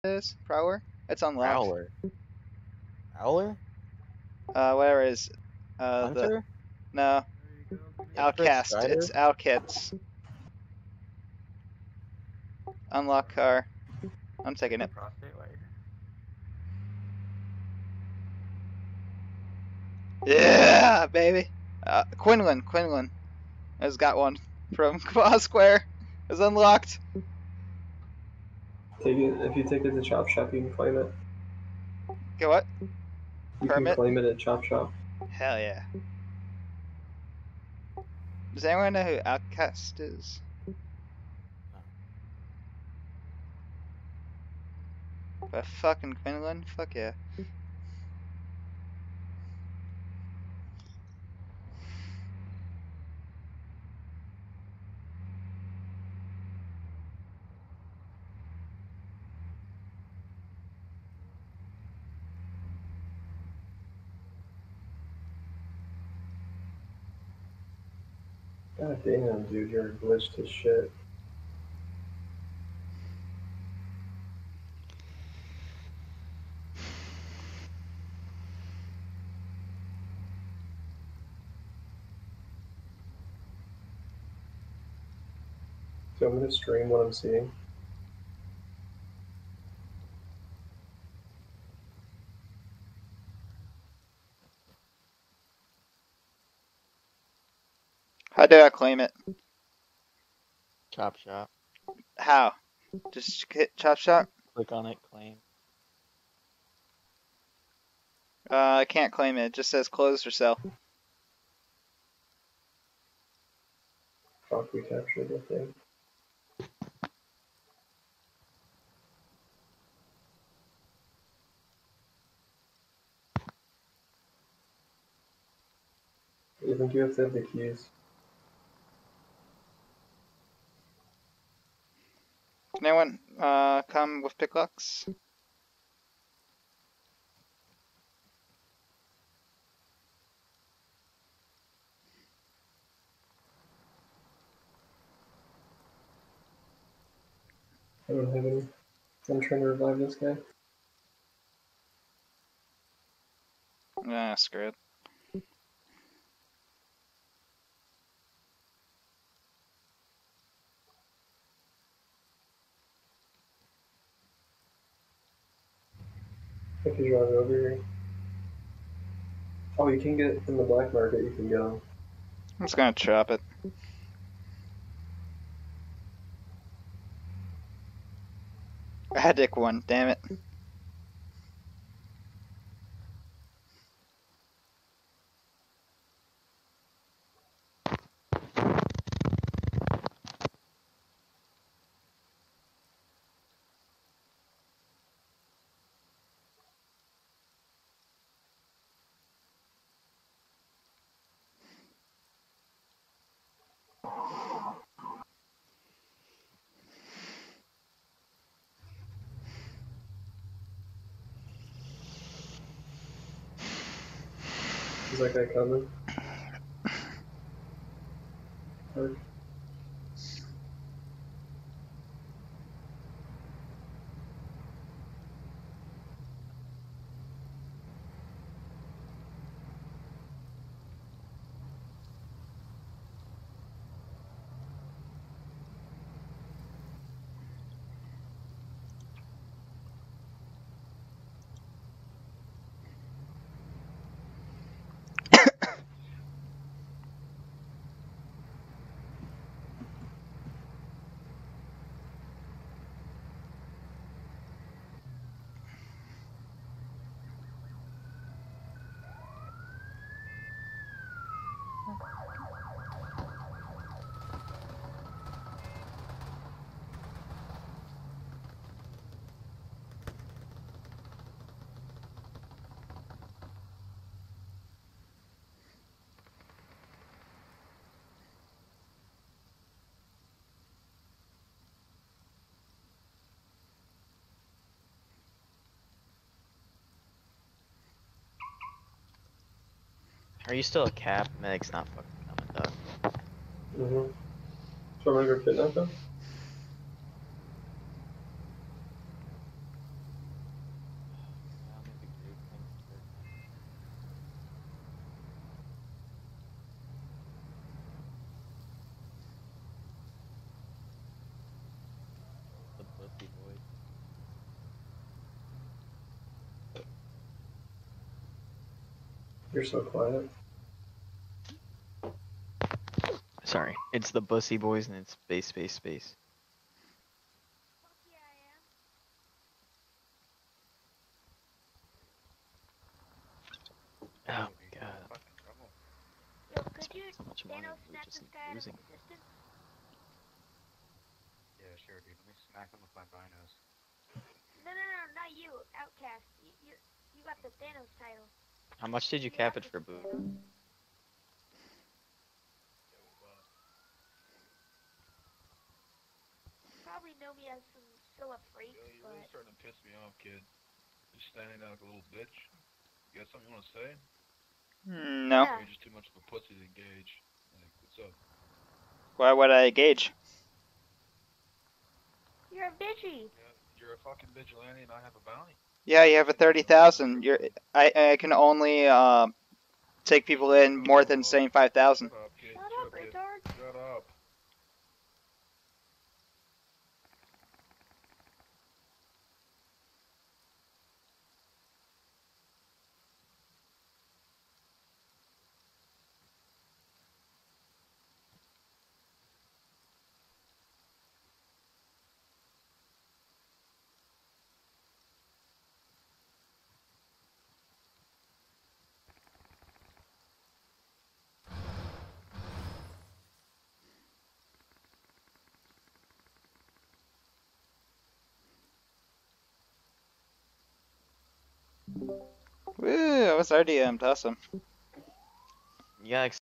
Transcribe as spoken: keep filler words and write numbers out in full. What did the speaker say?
is? Prowler? It's unlocked. Prowler. Prowler? Uh, whatever it is. Uh, Hunter? the no. Outcast. Strider? It's Outcast. Unlock car. I'm taking it. Yeah, baby. Uh, Quinlan. Quinlan has got one from Kavala Square. It's unlocked. Take it, if you take it to Chop Shop, you can claim it. Get what? You Permit? can claim it at Chop Shop. Hell yeah. Does anyone know who Outcast is? But fucking Quinlan? Fuck yeah. God damn, dude, you're glitched as shit. So I'm gonna stream what I'm seeing. How do I claim it? Chop Shop. How? Just hit Chop Shop? Click on it, claim. Uh, I can't claim it. It just says closed or sell. Fuck, we captured the thing. I think you have to have the keys. Can anyone uh, come with picklocks? I don't have any. I'm trying to revive this guy. Ah, screw it. If you drive over here. Oh, you can get it from the black market, you can go. I'm just gonna chop it. I had dick one, damn it. Is that guy coming? Or... Are you still a cap? Meg's not fucking coming, dog. Mm-hmm. So I'm gonna go kidnap him? You're so quiet. Sorry, it's the Bussy Boys and it's space, space, space. Oh my god. Yo, could you How much money Thanos we're snap just this guy out of losing. existence? Yeah, sure, dude. Let me smack him with my binos. No, no, no, not you, Outcast. You, you, you got the Thanos title. How much did you cap it for, Boo? Probably know me as some still a freak, Yo, you're but really starting to piss me off, kid. Just standing there like a little bitch. You got something you want to say? Mm, no. Yeah. Or you're just too much of a pussy to engage? Like, what's up? Why would I gauge? you're a bitchy. Yeah, you're a fucking vigilante and I have a bounty. Yeah, you have a thirty thousand. You're I I can only uh, take people in more than seventy-five thousand. Shut up, kid. Shut Shut up, up, kid. retard. Shut up. Woo, I was R D M'd, awesome. Yeah,